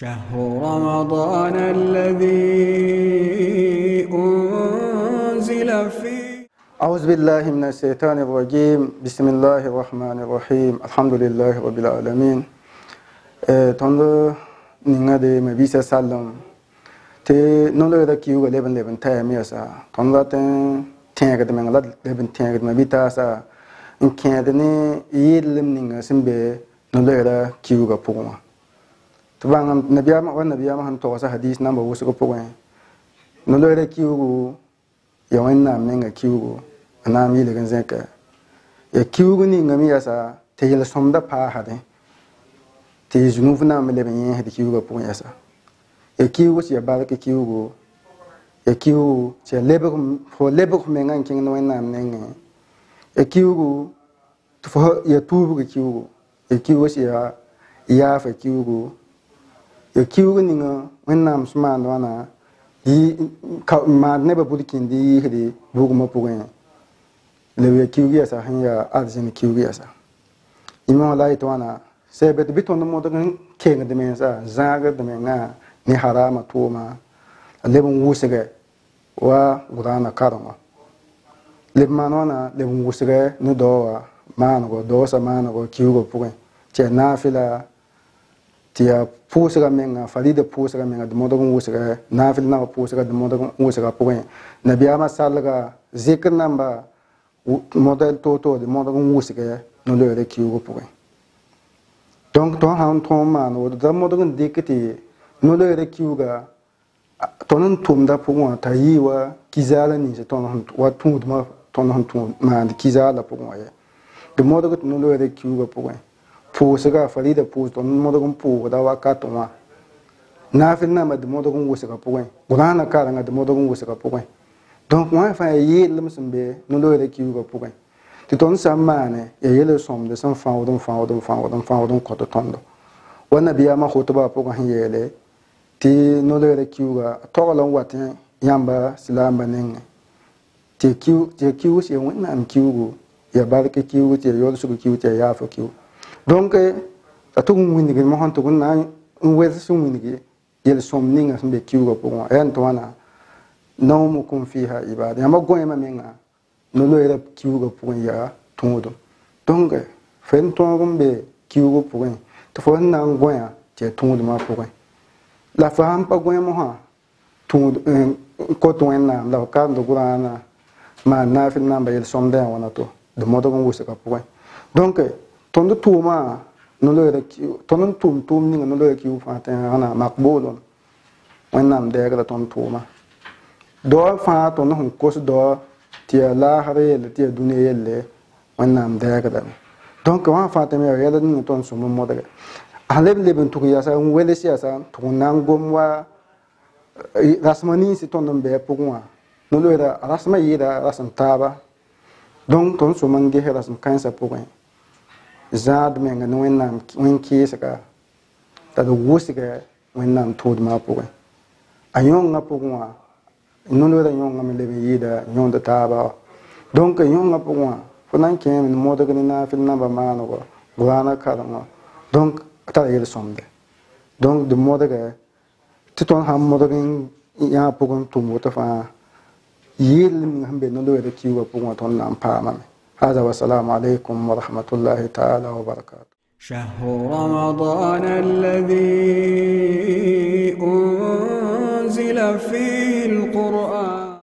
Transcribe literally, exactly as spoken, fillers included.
شهر رمضان الذي أنزل فيه. أعوذ بالله من الشيطان الرجيم. بسم الله الرحمن الرحيم. الحمد لله رب العالمين. تندو نينغادي مبيسا سالم تي نولو دا كيو لبن لبن تاي ميسا تندو تن تيغد منغلا لبن تيغد مبيتاسا إن كيدني يلم نينغا سمبي نولو دا كيو غا بوغما تبان نبيا ما ونبيا ما هن توسا حديث نمبر وسكو بوغين نولو دا كيو يوين نام نينغا كيو أنا ميل كنزك يا كيو نينغا ميسا تيجي سومدا با هادي تي جنوفنا ملبنيه هدي كيو بوغين يسا يا كيو سي بالك كيو يا كيو سي ليبك فو ليبك مينغان كين نوين نام نينغا يا كيو تفو يا توبو كيو يا كيو سي يا فا كيو يا كيو نينغا وين نام سمان وانا دي ما نبا بودكين دي هدي بوغما بوغين لو يا كيو يسا هيا ادزين كيو يسا إمام الله يتوانا سبت بيتون مودغن كين دمينسا زاغ دمينا ni harama tuma lebun wusige wa gudana karama lebmanona lebun wusige no do manago do sa manago kiugo pugen che nafila tia pusiga menga falida pusiga menga de modogun wusige nafila na pusiga de modogun wusige pugen nabiyama salaga zikr namba model toto de modogun wusige no le kiugo pugen donc to han to mano de modogun dikiti nolo ere kiuga tonon tumda pugwa tayiwa kizala ni se tonon wa tumdma tonon tum ma de kizala pugwa ye de modo que nolo ere kiuga pugwa pusaga falida pus tonon modo kum pu da wa ka toma na finna ma de modo kum wusaga pugwa gurana karanga de modo kum wusaga pugwa donc moi fa ye lem sembe nolo ere kiuga pugwa ti ton samane ye yele som de san fa odon fa odon fa odon fa odon ko to tondo wana biya ma khutba pugwa yele ti nolere kiuga togalon watin yamba silamba nenge ti kiu ti kiu si wonna am kiugo ya barke kiu ti yol su kiu ti ya fo kiu donc atu ngwini ge mo han to na ngwese su ngwini ge yel som ninga smbe kiugo po en to wana no mu kun fiha ibada yamba goye ma menga nolere kiugo po ya tumudo donc fen to ngombe kiugo po to fo na ngoya ti tumudo ma po la femme pas gwen mo ha tu ko to en na la ka do gurana ma na fi na ba yel somde wana to de modo ko wusa ka point donc ton do tuma no le ki ton tum tum ni no le ki u fa ta ana makbulun wen nam de ga ton tuma do fa to no ko do ti la hare le ti duniya le wen nam de ga donc wa fa ta me yel ni ton sumo modo haleb leben tu ya sa wele sia sa to nangom wa rasmani si ton be pugwa no lo era rasma yida rasam taba donc ton so mangi he rasam kansa pugwa zad menga no enam wen ki saka ta do wusika wen nam tod ma pugwa ayon nga pugwa no lo era yon nga me lebe yida nyon da taba donc yon nga pugwa fonan ke min modo na fil namba ma no go gwana karama donc ta yel sombe donc de mode que titon ham mode que ya pogon to mota fa yel min hambe no do de kiwa pogon ton nam pa ma hada wa assalamu alaikum wa rahmatullahi ta'ala wa barakatuh. شهر رمضان الذي أنزل فيه القرآن.